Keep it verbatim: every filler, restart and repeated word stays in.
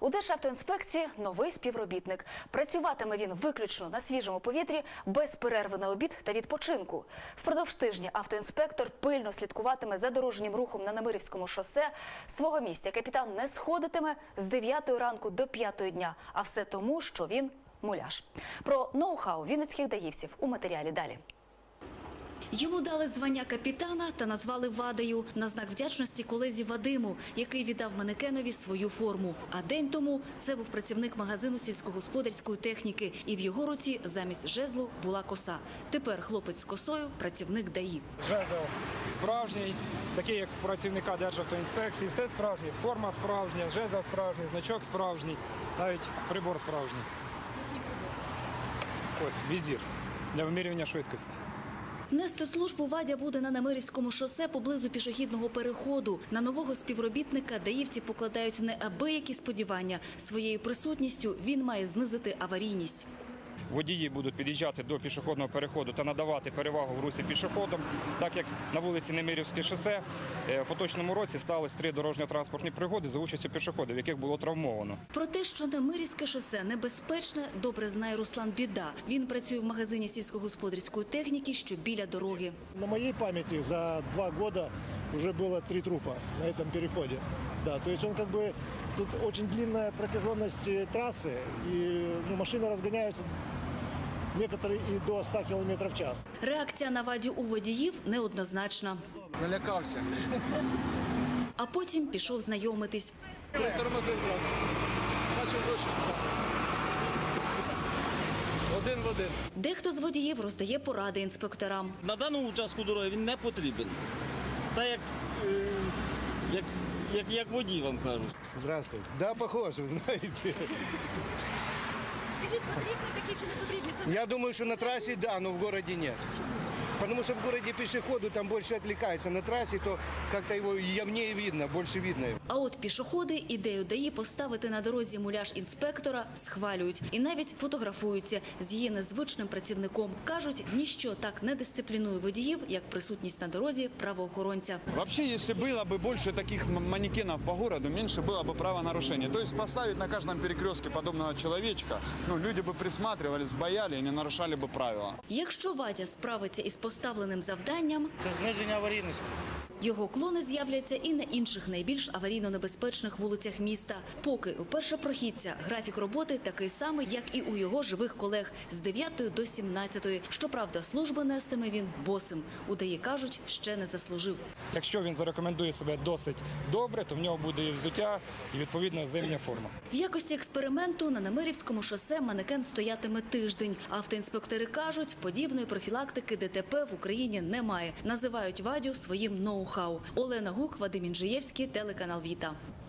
У Державтоінспекції новий співробітник. Працюватиме він виключно на свіжому повітрі, без перерви на обід та відпочинку. Впродовж тижня автоінспектор пильно слідкуватиме за дорожнім рухом на Немирівському шосе. Свого місця капітан не сходитиме з дев'ятої ранку до п'ятої дня. А все тому, що він муляж. Про ноу-хау вінницьких даївців у матеріалі далі. Йому дали звання капітана та назвали Вадею на знак вдячності колезі Вадиму, який віддав манекенові свою форму. А день тому це був працівник магазину сільськогосподарської техніки, і в його руці замість жезлу була коса. Тепер хлопець з косою – працівник ДАІ. Жезл справжній, такий як працівника Державтоінспекції, все справжнє, форма справжня, жезл справжній, значок справжній, навіть прибор справжній. Який прибор? От, візір для вимірювання швидкості. Нести службу Вадя буде на Немирівському шосе поблизу пішохідного переходу. На нового співробітника даївці покладають неабиякі сподівання. Своєю присутністю він має знизити аварійність. Водії будуть під'їжджати до пішохідного переходу та надавати перевагу в русі пішоходам, так як на вулиці Немирівське шосе в поточному році сталося три дорожньо-транспортні пригоди за участю пішоходів, яких було травмовано. Про те, що Немирівське шосе небезпечне, добре знає Руслан Біда. Він працює в магазині сільськогосподарської техніки, що біля дороги. На моей памяти за два года уже было три трупа на этом переходе. Да, то есть он как бы, тут очень длинная протяженность трассы, и ну, машины разгоняются некоторые и до ста километров в час. Реакція на Вадю у водіїв неоднозначна. Налякався. А потім пішов знайомитись. Тормозив зразу. Почав гроші шукати. Один в один. Дехто з водіїв роздає поради інспекторам. На даному участку дороги він не потрібен. Та як, е, як, як, як водій вам кажуть. Здравствуйте. Да, похоже, знаете. Скажіть, потрібні такі чи не потрібні? Я думаю, что на трассе да, но в городе нет. Потому что в городе пешеходу там больше отвлекается. На трассе то как-то его явнее видно, больше видно. А от пішоходи ідею ДАІ поставити на дорозі муляж інспектора схвалюють і навіть фотографуються з її незвичним працівником. Кажуть, ніщо так не дисциплінує водіїв, як присутність на дорозі правоохоронця. Вообще, если было бы больше таких манекенов по городу, меньше было бы правонарушений. То есть поставить на каждом перекрестке подобного человечка, ну, люди бы присматривались, бояли и не нарушали бы правила. Якщо Вадя справиться із поставленим завданням, Це зниження аварійності. його клони з'являться і на інших найбільш аварійно-небезпечних вулицях міста. Поки у першопрохідця графік роботи такий самий, як і у його живих колег – з дев'ятої до сімнадцятої. Щоправда, служби нестиме він босим. У ДАІ кажуть, ще не заслужив. Якщо він зарекомендує себе досить добре, то в нього буде і взуття, і відповідна зимня форма. В якості експерименту на Немирівському шосе манекен стоятиме тиждень. Автоінспектори кажуть, подібної профілактики ДТП в Україні немає. Називають Вадю своїм ноу-хау. Олена Гук, Вадим Інжиєвський, телеканал Віта.